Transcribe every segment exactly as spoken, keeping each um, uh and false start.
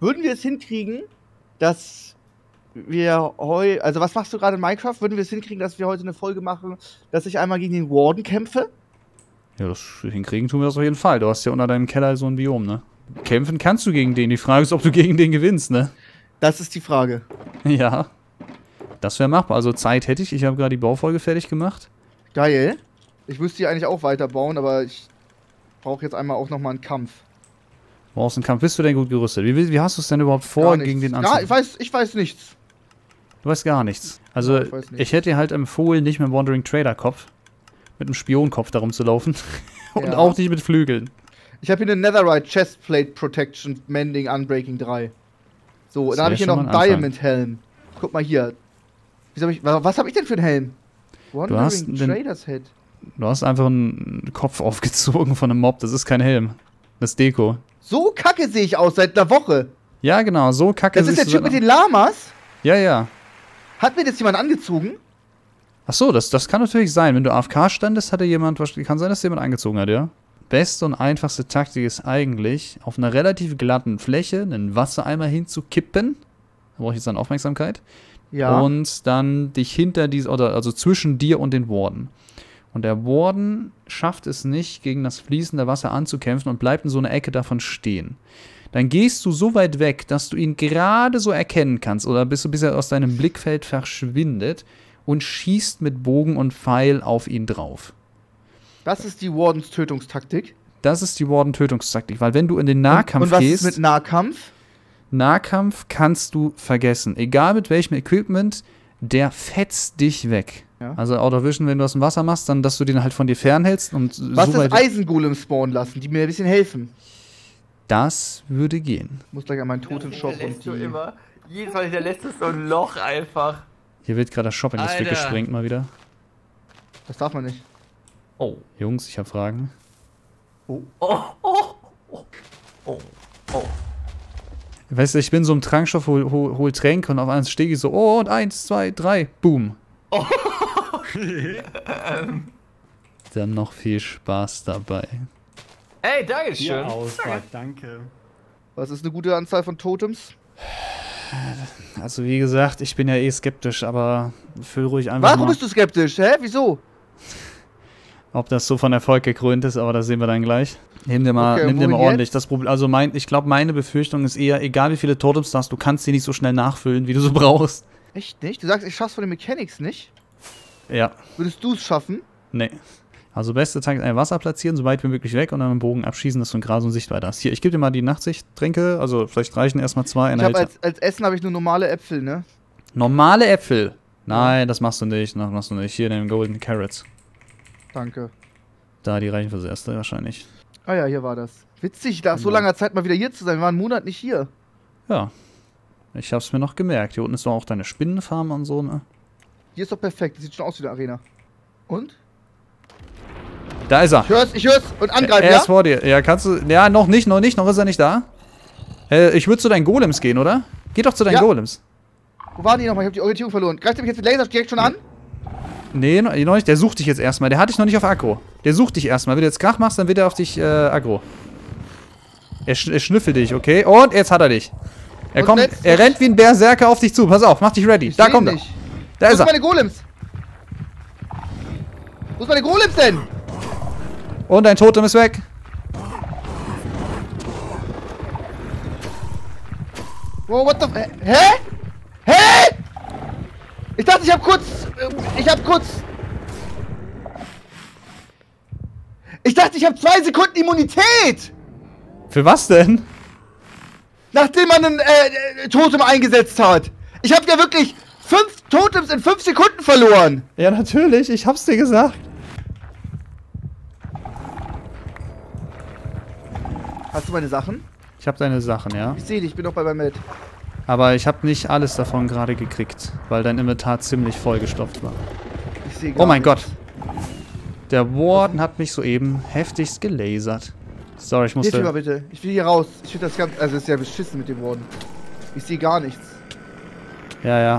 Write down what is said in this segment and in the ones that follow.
Würden wir es hinkriegen, dass wir heute, also was machst du gerade in Minecraft? Würden wir es hinkriegen, dass wir heute eine Folge machen, dass ich einmal gegen den Warden kämpfe? Ja, das hinkriegen tun wir das auf jeden Fall. Du hast ja unter deinem Keller so ein Biom, ne? Kämpfen kannst du gegen den. Die Frage ist, ob du gegen den gewinnst, ne? Das ist die Frage. Ja. Das wäre machbar. Also Zeit hätte ich. Ich habe gerade die Baufolge fertig gemacht. Geil. Ich müsste die eigentlich auch weiterbauen, aber ich brauche jetzt einmal auch nochmal einen Kampf. Du brauchst einen Kampf. Bist du denn gut gerüstet? Wie, wie hast du es denn überhaupt vor, gegen den anzufangen? Ja, ich weiß, ich weiß nichts. Du weißt gar nichts. Also, ja, ich, nichts. ich hätte dir halt empfohlen, nicht mit dem Wandering Trader Kopf, mit einem Spionkopf darum zu laufen. Und ja. Auch nicht mit Flügeln. Ich habe hier eine Netherite Chestplate Protection Mending Unbreaking drei. So, dann habe ich hier noch einen Diamond Helm. Guck mal hier. Hab ich, was habe ich denn für einen Helm? Du hast, Traders Head. Du hast einfach einen Kopf aufgezogen von einem Mob. Das ist kein Helm. Das ist Deko. So kacke sehe ich aus seit einer Woche. Ja, genau. So kacke Das ist der Typ mit den Lamas? Ja, ja. Hat mir das jemand angezogen? Ach so, das, das kann natürlich sein. Wenn du A F K standest, hatte jemand, kann sein, dass jemand angezogen hat, ja? Beste und einfachste Taktik ist eigentlich, auf einer relativ glatten Fläche einen Wassereimer hinzukippen. Da brauche ich jetzt dann Aufmerksamkeit. Ja. Und dann dich hinter diese, oder also zwischen dir und den Warden. Und der Warden schafft es nicht, gegen das fließende Wasser anzukämpfen und bleibt in so einer Ecke davon stehen. Dann gehst du so weit weg, dass du ihn gerade so erkennen kannst oder bis, bis er aus deinem Blickfeld verschwindet und schießt mit Bogen und Pfeil auf ihn drauf. Das ist die Wardens Tötungstaktik? Das ist die Warden-Tötungstaktik, weil wenn du in den Nahkampf und, und was gehst... ist mit Nahkampf? Nahkampf kannst du vergessen. Egal mit welchem Equipment, der fetzt dich weg. Ja. Also Out of Vision, wenn du aus dem Wasser machst, dann, dass du den halt von dir fernhältst und was so ist Eisengolem spawnen lassen, die mir ein bisschen helfen? Das würde gehen. Ich muss gleich an meinen Totenshop und die... Immer, jedes Mal hinterlässt es so ein Loch einfach. Hier wird gerade das Shop in das Stück gesprengt mal wieder. Das darf man nicht. Oh. Jungs, ich habe Fragen. Oh. Oh. Oh. Oh. Oh. Oh. Weißt du, ich bin so im Trankstoff, hol, hol, hol Tränke und auf einmal stehe ich so, oh, und eins, zwei, drei, boom. Oh. Dann noch viel Spaß dabei. Ey, danke schön. Ausfahrt, danke. Was ist eine gute Anzahl von Totems? Also wie gesagt, ich bin ja eh skeptisch, aber füll ruhig einfach Warum mal. bist du skeptisch? Hä? Wieso? Ob das so von Erfolg gekrönt ist, aber das sehen wir dann gleich. Nimm dir mal, okay, nimm dir mal ordentlich. Das Problem, also mein, ich glaube, meine Befürchtung ist eher, egal wie viele Totems du hast, du kannst sie nicht so schnell nachfüllen, wie du so brauchst. Echt nicht? Du sagst, ich schaff's von den Mechanics nicht? Ja. Würdest du es schaffen? Nee. Also beste Zeit ist ein Wasser platzieren, so weit wie möglich weg und dann mit dem Bogen abschießen, dass du in Gras und Sichtweite hast. Hier, ich gebe dir mal die Nachtsichttränke, also vielleicht reichen erstmal zwei. Ich hab als, als Essen habe ich nur normale Äpfel, ne? Normale Äpfel? Nein, ja. Das machst du nicht, das machst du nicht. Hier, den Golden Carrots. Danke. Da, die reichen fürs Erste wahrscheinlich. Ah ja, hier war das. Witzig, nach so langer Zeit mal wieder hier zu sein. Wir waren einen Monat nicht hier. Ja. Ich hab's mir noch gemerkt. Hier unten ist doch auch deine Spinnenfarm und so, ne? Hier ist doch perfekt. Das sieht schon aus wie eine Arena. Und? Da ist er. Ich hör's, ich hör's. Und angreifen, er ja? Er ist vor dir. Ja, kannst du... Ja, noch nicht, noch nicht. Noch ist er nicht da. Äh, ich würde zu deinen Golems gehen, oder? Geh doch zu deinen ja. Golems. Wo waren die nochmal? Ich hab die Orientierung verloren. Greift er mich jetzt mit Laser direkt schon an? Nee, noch nicht. Der sucht dich jetzt erstmal. Der hat dich noch nicht auf Aggro. Der sucht dich erstmal. Wenn du jetzt Krach machst, dann wird er auf dich äh, Aggro. Er, sch er schnüffelt dich, okay? Und jetzt hat er dich. Er und kommt, er rennt wie ein Berserker auf dich zu. Pass auf, mach dich ready. Ich da kommt er. Da ist er. Wo sind meine Golems? Wo sind meine Golems denn? Und dein Totem ist weg. Wow, what the... Hä? Hä? Ich dachte, ich hab kurz... Ich hab kurz... Ich dachte, ich hab zwei Sekunden Immunität! Für was denn? Nachdem man ein äh, Totem eingesetzt hat. Ich hab ja wirklich fünf Totems in fünf Sekunden verloren. Ja, natürlich. Ich hab's dir gesagt. Hast du meine Sachen? Ich hab deine Sachen, ja. Ich sehe dich, ich bin doch bei meinem Med. Aber ich habe nicht alles davon gerade gekriegt, weil dein Inventar ziemlich vollgestopft war. Ich sehe Oh mein Gott. Der Warden hat mich soeben heftigst gelasert. Sorry, ich musste... Hilf mir mal bitte. Ich will hier raus. Ich finde das ganz... Also, es ist ja beschissen mit dem Warden. Ich sehe gar nichts. Ja, ja.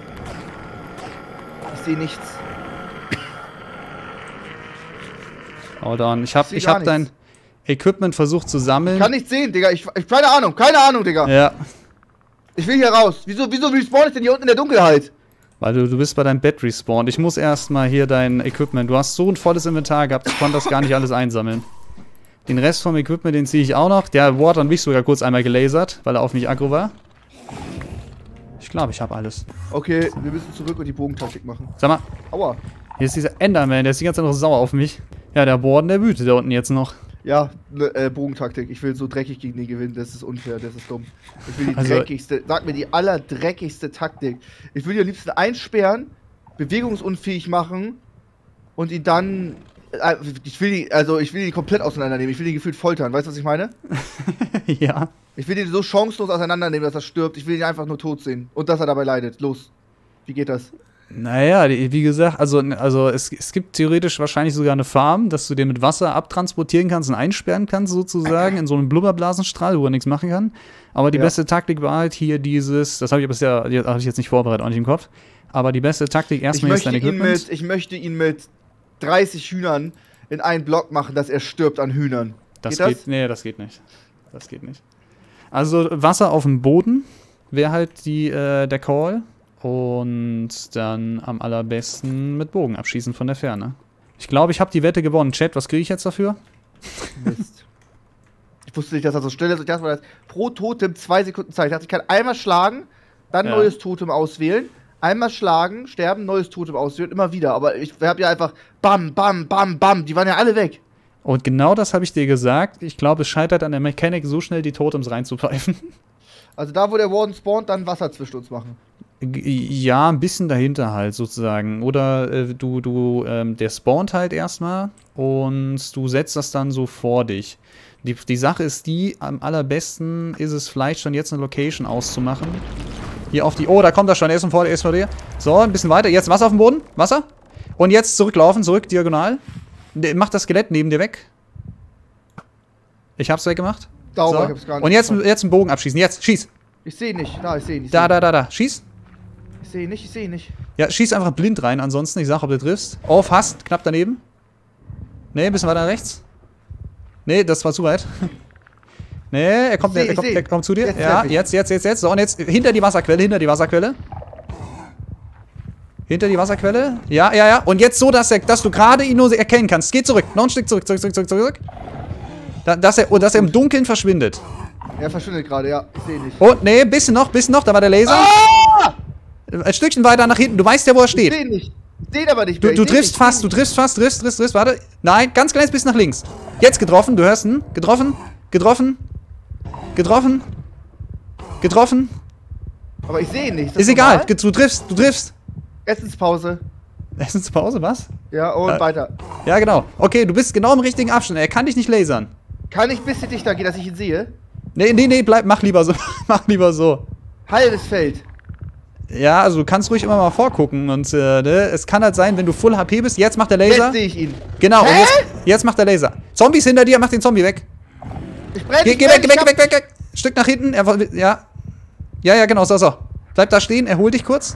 Ich sehe nichts. Hold on. Ich hab, ich ich hab dein... Equipment versucht zu sammeln. Ich kann nicht sehen, Digga. Ich, ich keine Ahnung, keine Ahnung, Digga. Ja. Ich will hier raus. Wieso, wieso respawn ich denn hier unten in der Dunkelheit? Weil du, du bist bei deinem Bett respawned. Ich muss erstmal hier dein Equipment. Du hast so ein volles Inventar gehabt, ich konnte das gar nicht alles einsammeln. Den Rest vom Equipment, den ziehe ich auch noch. Der Ward hat mich sogar kurz einmal gelasert, weil er auf mich aggro war. Ich glaube, ich habe alles. Okay, wir müssen zurück und die Bogentaktik machen. Sag mal. Aua. Hier ist dieser Enderman, der ist die ganze Zeit noch sauer auf mich. Ja, der Warden, der wütet da unten jetzt noch. Ja, ne, äh, Bogentaktik. Ich will so dreckig gegen den gewinnen. Das ist unfair, das ist dumm. Ich will die Also, dreckigste, sag mir die allerdreckigste Taktik. Ich will die am liebsten einsperren, bewegungsunfähig machen und ihn dann. Äh, ich will die, also ich will die komplett auseinandernehmen. Ich will ihn gefühlt foltern. Weißt du, was ich meine? Ja. Ich will ihn so chancenlos auseinandernehmen, dass er stirbt. Ich will ihn einfach nur tot sehen. Und dass er dabei leidet. Los. Wie geht das? Naja, wie gesagt, also, also es, es gibt theoretisch wahrscheinlich sogar eine Farm, dass du den mit Wasser abtransportieren kannst und einsperren kannst, sozusagen, in so einem Blubberblasenstrahl, wo er nichts machen kann. Aber die Ja. beste Taktik war halt hier dieses, das habe ich bisher, habe ich jetzt nicht vorbereitet, auch nicht im Kopf. Aber die beste Taktik Ich erstmal ist möchte, dein ihn Equipment. mit, ich möchte ihn mit dreißig Hühnern in einen Block machen, dass er stirbt an Hühnern. Das geht geht, das? nee, das geht nicht. Das geht nicht. Also Wasser auf dem Boden wäre halt die, äh, der Call. Und dann am allerbesten mit Bogen abschießen von der Ferne. Ich glaube, ich habe die Wette gewonnen. Chat, was kriege ich jetzt dafür? Mist. Ich wusste nicht, dass er so schnell ist. Ich dachte mal, das pro Totem zwei Sekunden Zeit. Ich dachte, ich kann einmal schlagen, dann Ja. neues Totem auswählen. Einmal schlagen, sterben, neues Totem auswählen, immer wieder. Aber ich habe ja einfach bam, bam, bam, bam. Die waren ja alle weg. Und genau das habe ich dir gesagt. Ich glaube, es scheitert an der Mechanik, so schnell die Totems reinzupfeifen. Also da, wo der Warden spawnt, dann Wasser zwischen uns machen. Ja, ein bisschen dahinter halt sozusagen. Oder äh, du, du, ähm, der spawnt halt erstmal und du setzt das dann so vor dich. Die, die Sache ist die, am allerbesten ist es vielleicht schon jetzt eine Location auszumachen. Hier auf die, oh, da kommt er schon, er ist vor, er ist vor dir. So, ein bisschen weiter, jetzt Wasser auf dem Boden, Wasser. Und jetzt zurücklaufen, zurück, diagonal. Mach das Skelett neben dir weg. Ich hab's weggemacht. Sauber, So. ich hab's gar nicht Und jetzt, gemacht. jetzt einen Bogen abschießen, jetzt, schieß. Ich sehe nicht. Da, ich sehe nicht. Da, da, da, da, schieß. Ich sehe nicht, ich sehe nicht. Ja, schieß einfach blind rein, ansonsten. Ich sag, ob du triffst. Oh, fast. Knapp daneben. Nee, ein bisschen weiter rechts. Nee, das war zu weit. Nee, er kommt, Ich seh, er, ich kommt, seh. er kommt zu dir. Jetzt Ja, treff ich. jetzt, jetzt, jetzt, jetzt. So, und jetzt hinter die Wasserquelle, hinter die Wasserquelle. Hinter die Wasserquelle. Ja, ja, ja. Und jetzt so, dass, er, dass du gerade ihn nur erkennen kannst. Geh zurück. Noch ein Stück zurück, zurück, zurück, zurück, zurück. Da, dass, er, dass er im Dunkeln verschwindet. Er verschwindet gerade, ja. Ich sehe nicht. Und, nee, bisschen noch, bisschen noch. Da war der Laser. Ah! Ein Stückchen weiter nach hinten. Du weißt ja, wo er Ich steht. sehe nicht. Ich sehe aber nicht Du, mehr. du Ich seh triffst nicht. fast, du triffst fast, triffst, triffst, triffst, warte. Nein, ganz kleines bisschen nach links. Jetzt getroffen, du hörst ihn. Getroffen, getroffen, getroffen, getroffen. Aber ich sehe ihn nicht. das Ist egal, normal? Ge- du triffst, du triffst. Essenspause. Essenspause, was? Ja, und Äh. weiter. Ja, genau. Okay, du bist genau im richtigen Abstand. Er kann dich nicht lasern. Kann ich ein bisschen dichter gehen, dass ich ihn sehe? Nee, nee, nee, bleib, mach lieber so. Mach lieber so. Halbes Feld. Ja, also du kannst ruhig immer mal vorgucken. Und äh, ne, es kann halt sein, wenn du Full H P bist, jetzt macht der Laser. Jetzt sehe ich ihn. Genau, und Hä? jetzt, jetzt macht der Laser. Zombies hinter dir, mach den Zombie weg. Ich brenne, Geh, ich geh brenne, weg, ich weg, hab- weg, weg, weg. Stück nach hinten. Er, woll- ja. Ja, ja, genau, so, so. Bleib da stehen, erhol dich kurz.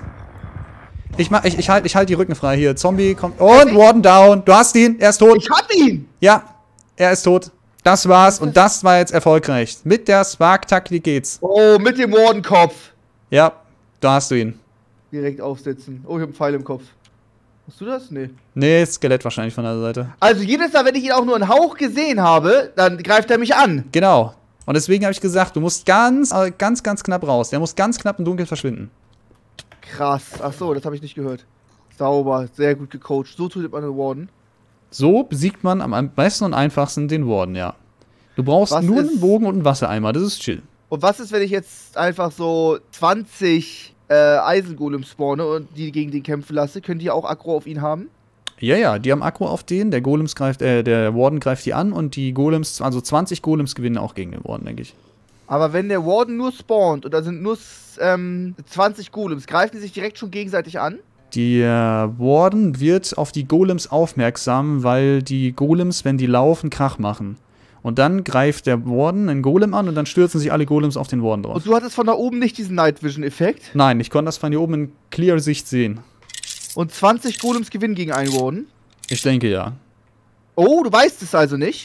Ich mach, ich, ich halt, ich halt die Rücken frei hier. Zombie kommt. Und Warden down. Du hast ihn. Er ist tot. Ich hab ihn! Ja, er ist tot. Das war's. Und das war jetzt erfolgreich. Mit der Spark-Taktik geht's. Oh, mit dem Wardenkopf. Ja, da hast du ihn. Direkt aufsetzen. Oh, ich hab einen Pfeil im Kopf. Hast du das? Nee. Nee, Skelett wahrscheinlich von der Seite. Also jedes Mal, wenn ich ihn auch nur einen Hauch gesehen habe, dann greift er mich an. Genau. Und deswegen habe ich gesagt, du musst ganz, äh, ganz, ganz knapp raus. Der muss ganz knapp im Dunkeln verschwinden. Krass. Ach so, das habe ich nicht gehört. Sauber, sehr gut gecoacht. So tut man den Warden. So besiegt man am besten und einfachsten den Warden, ja. Du brauchst Was nur ist- einen Bogen und einen Wassereimer, das ist chill. Und was ist, wenn ich jetzt einfach so zwanzig äh, Eisengolems spawne und die gegen den kämpfen lasse? Können die auch Aggro auf ihn haben? Ja, ja, die haben Aggro auf den, der Golems greift, äh, der Warden greift die an und die Golems, also zwanzig Golems gewinnen auch gegen den Warden, denke ich. Aber wenn der Warden nur spawnt und da sind nur ähm, zwanzig Golems, greifen die sich direkt schon gegenseitig an? Der Warden wird auf die Golems aufmerksam, weil die Golems, wenn die laufen, Krach machen. Und dann greift der Warden einen Golem an und dann stürzen sich alle Golems auf den Warden drauf. Und du hattest von da oben nicht diesen Night Vision Effekt? Nein, ich konnte das von hier oben in clear Sicht sehen. Und zwanzig Golems gewinnen gegen einen Warden? Ich denke ja. Oh, du weißt es also nicht?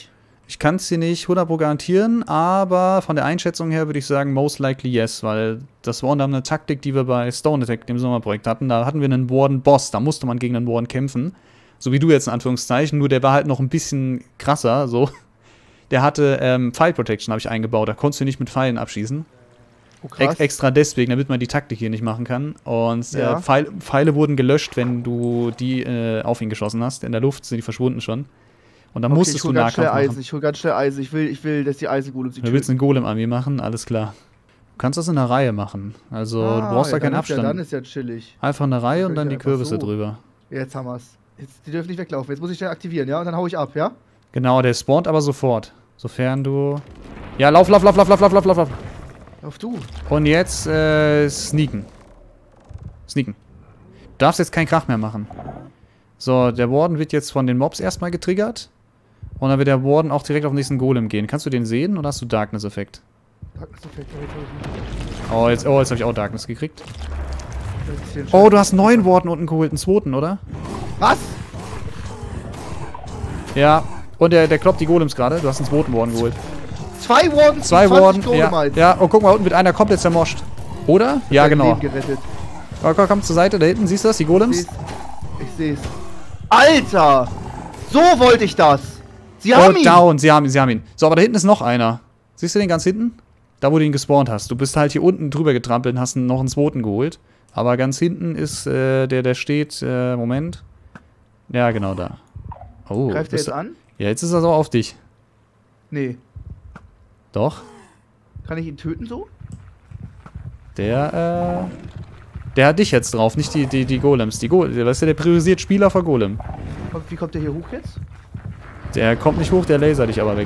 Ich kann es dir nicht hundert Prozent garantieren, aber von der Einschätzung her würde ich sagen, most likely yes, weil das war eine Taktik, die wir bei Stone Attack, dem Sommerprojekt hatten. Da hatten wir einen Warden-Boss, da musste man gegen einen Warden kämpfen. So wie du jetzt in Anführungszeichen, nur der war halt noch ein bisschen krasser, so. Der hatte ähm, File Protection, habe ich eingebaut, da konntest du nicht mit Pfeilen abschießen. Oh, krass. Ex extra deswegen, damit man die Taktik hier nicht machen kann. Und Ja. äh, Pfeil Pfeile wurden gelöscht, wenn du die äh, auf ihn geschossen hast. In der Luft sind die verschwunden schon. Und dann Okay, musstest ich du hol ganz schnell Nahkampf Eisen, machen. ich hol ganz schnell Eisen. Ich will, ich will, dass die Eisengolems sich Du willst eine Golem-Armee machen? Alles klar. Du kannst das in einer Reihe machen. Also Ah, du brauchst da ja, keinen dann ist ja, Abstand. dann ist ja chillig. Einfach eine Reihe und Dann dann die kann ich einfach Kürbisse so. drüber. Jetzt haben wir's. Jetzt, die dürfen nicht weglaufen. Jetzt muss ich schnell aktivieren, ja? Und dann hau ich ab, ja? Genau, der spawnt aber sofort. Sofern du... Ja, lauf, lauf, lauf, lauf, lauf, lauf, lauf, lauf, lauf. Auf du. Und jetzt, äh, sneaken. Sneaken. Du darfst jetzt keinen Krach mehr machen. So, der Warden wird jetzt von den Mobs erstmal getriggert. Und dann wird der Warden auch direkt auf den nächsten Golem gehen. Kannst du den sehen oder hast du Darkness-Effekt? Darkness-Effekt, aber jetzt hab ich nicht. Oh, jetzt, oh, jetzt habe ich auch Darkness gekriegt. Das ist hier ein Oh, du hast einen neuen Warden unten geholt, einen zweiten, oder? Was? Ja. Und der, der kloppt die Golems gerade. Du hast einen zweiten Warden geholt. Zwei Wardens, Zwei Warden. Golem Ja, halt. ja. Oh, guck mal, unten wird einer komplett zermoscht. Oder? Ja, Dein genau. Leben gerettet. Oh, komm, komm zur Seite, da hinten. Siehst du das? Die Ich Golems? seh's. Ich seh's. Alter! So wollte ich das! Sie haben Oh, ihn! down. Sie haben ihn, sie haben ihn. So, aber da hinten ist noch einer. Siehst du den ganz hinten? Da, wo du ihn gespawnt hast. Du bist halt hier unten drüber getrampelt und hast noch einen zweiten geholt. Aber ganz hinten ist äh, der, der steht, äh, Moment. Ja, genau da. Oh. Greift er bist jetzt du- an? Ja, jetzt ist er so auf dich. Nee. Doch. Kann ich ihn töten so? Der, äh. Der hat dich jetzt drauf, nicht die, die, die Golems. Die Go weißt du, der priorisiert Spieler vor Golem. Kommt- Wie kommt der hier hoch jetzt? Der kommt nicht hoch, der lasert dich aber weg.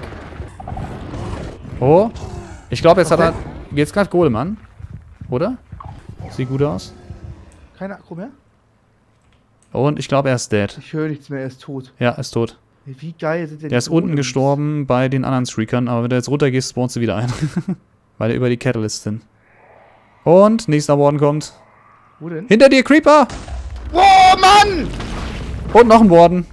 Oh. Ich glaube, jetzt hat er. Jetzt greift Golem an. Oder? Sieht gut aus. Keine Akku mehr? Und ich glaube, er ist dead. Ich höre nichts mehr, er ist tot. Ja, ist tot. Ey, wie geil sind denn Der die ist unten Golems? gestorben bei den anderen Streakern, aber wenn du jetzt runtergehst, spawnst du wieder ein. Weil er über die Catalyst sind. Und nächster Warden kommt. Wo denn? Hinter dir, Creeper! Oh, Mann! Und noch ein Warden.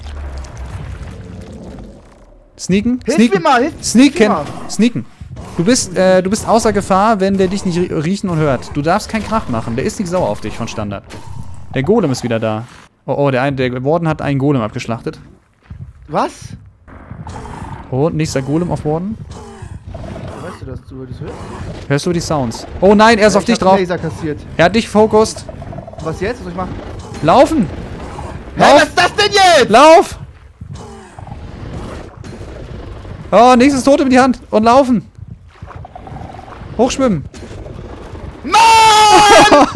Sneaken? Hilf Sneaken. mir mal, hilf, hilf Sneaken. mir mal. Sneaken. Du bist, äh, du bist außer Gefahr, wenn der dich nicht rie- riechen und hört. Du darfst keinen Krach machen. Der ist nicht sauer auf dich von Standard. Der Golem ist wieder da. Oh, oh, der, ein, der Warden hat einen Golem abgeschlachtet. Was? Oh, nächster Golem auf Warden. Weißt du das? Du das hörst? Hörst du die Sounds? Oh nein, er ist Ja, auf ich dich hab drauf. einen Laser kassiert. Er hat dich fokust. Was jetzt? Was soll ich machen? Laufen! Hä, Lauf! was ist das denn jetzt? Lauf! Oh, nächstes Totem in die Hand. Und laufen. Hochschwimmen. Mann!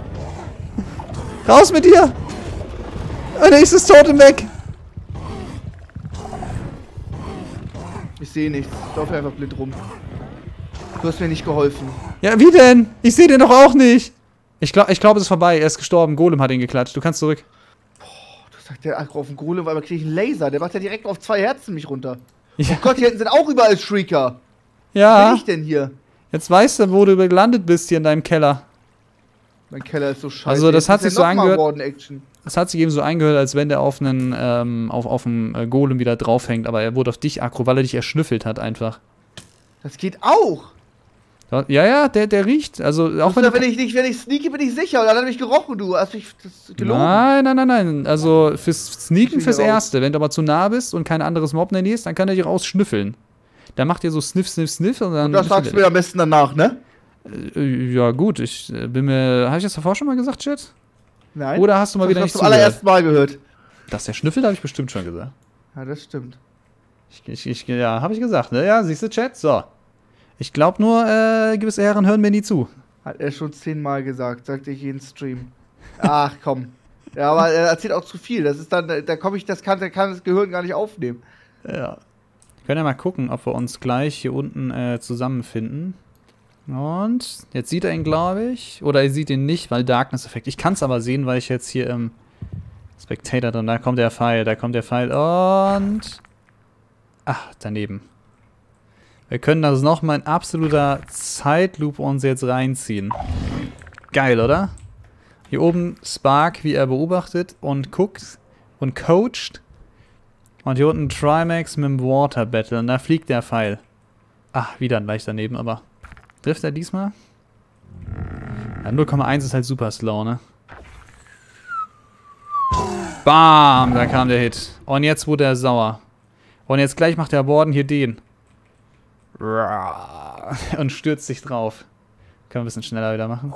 Raus mit dir! Und nächstes Totem weg. Ich sehe nichts. Ich laufe einfach blind rum. Du hast mir nicht geholfen. Ja, wie denn? Ich sehe den doch auch nicht. Ich glaube, ich glaub, es ist vorbei. Er ist gestorben. Golem hat ihn geklatscht. Du kannst zurück. Du sagst der Akku auf den Golem, weil man kriege ich einen Laser. Der macht ja direkt auf zwei Herzen mich runter. Ja. Oh Gott, hier hinten sind auch überall Shrieker. Was Ja. bin ich denn hier? Jetzt weißt du, wo du gelandet bist hier in deinem Keller. Mein Keller ist so scheiße. Also, das Jetzt hat ist sich ja so noch mal angehört- Warden-Action. Das hat sich eben so angehört, als wenn der auf einen, ähm, auf, auf einen äh, Golem wieder draufhängt. Aber er wurde auf dich aggro, weil er dich erschnüffelt hat einfach. Das geht auch. Ja, ja, der, der riecht. Also, auch wenn Wenn, du wenn ich nicht, wenn ich sneaky, bin ich sicher. Und dann hat er mich gerochen, du. Hast mich das gelogen. Nein, nein, nein, nein. Also fürs Sneaken Ich fürs will hier raus. Erste. Wenn du aber zu nah bist und kein anderes Mob in der Nähe ist, dann kann er dich rausschnüffeln. Dann macht ihr so Sniff, Sniff, Sniff und dann. Und das sagst du mir am besten danach, ne? Äh, Ja, gut, ich äh, bin mir. Habe ich das davor schon mal gesagt, Chat? Nein. Oder hast du mal das wieder hast nicht du zum zugehört? allerersten Mal gehört. Dass der schnüffelt, habe ich bestimmt schon gesagt. Ja, das stimmt. Ich, ich, ich, ja, habe ich gesagt, ne? Ja, siehst du, Chat? So. Ich glaube nur, äh, gewisse Herren hören mir nie zu. Hat er schon zehnmal gesagt, sagte ich jeden Stream. Ach komm. Ja, aber er erzählt auch zu viel. Das ist dann, da komme ich, das kann, da kann das Gehirn gar nicht aufnehmen. Ja. Wir können ja mal gucken, ob wir uns gleich hier unten äh, zusammenfinden. Und jetzt sieht er ihn, glaube ich. Oder er sieht ihn nicht, weil Darkness-Effekt. Ich kann es aber sehen, weil ich jetzt hier im Spectator drin. Da kommt der Pfeil, da kommt der Pfeil. Und. Ach, daneben. Wir können das nochmal in absoluter Zeitlupe uns jetzt reinziehen. Geil, oder? Hier oben Spark, wie er beobachtet und guckt und coacht. Und hier unten Trimax mit dem Water Battle. Und da fliegt der Pfeil. Ach, wieder ein leicht daneben, aber... Trifft er diesmal? Ja, null Komma eins ist halt super slow, ne? Bam! Da kam der Hit. Und jetzt wurde er sauer. Und jetzt gleich macht der Warden hier den. Und stürzt sich drauf. Können wir ein bisschen schneller wieder machen.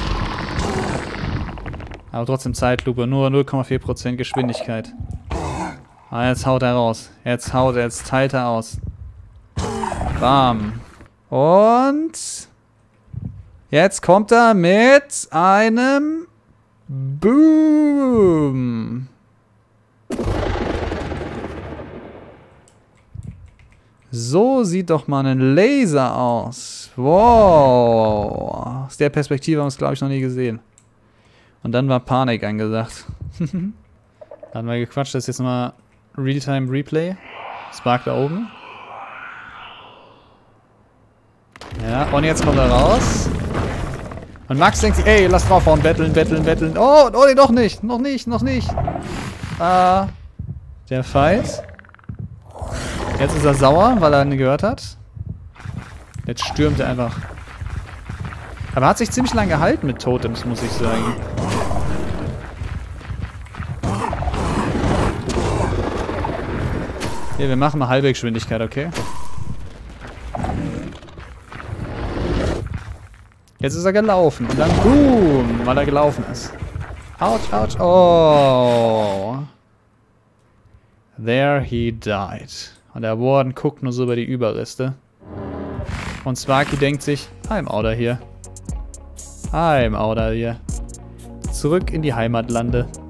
Aber trotzdem Zeitlupe. Nur null Komma vier Prozent Geschwindigkeit. Ah, jetzt haut er raus. Jetzt haut er, jetzt teilt er aus. Bam. Und jetzt kommt er mit einem Boom. So sieht doch mal ein Laser aus. Wow. Aus der Perspektive haben wir es, glaube ich, noch nie gesehen. Und dann war Panik angesagt. Da haben wir gequatscht. Das ist jetzt nochmal Realtime Replay. Spark da oben. Ja, und jetzt kommt er raus. Und Max denkt sich, ey, lass draufhauen, betteln, betteln, betteln. Oh, oh, nee, doch nicht, noch nicht, noch nicht. Ah, der Fight. Jetzt ist er sauer, weil er ihn gehört hat. Jetzt stürmt er einfach. Aber er hat sich ziemlich lange gehalten mit Totems, muss ich sagen. Hier, wir machen mal halbe Geschwindigkeit, okay? Jetzt ist er gelaufen und dann boom, weil er gelaufen ist. Ouch, ouch, oh. There he died. Und der Warden guckt nur so über die Überreste. Und Sparky denkt sich, I'm outer here. I'm outer here. Zurück in die Heimatlande.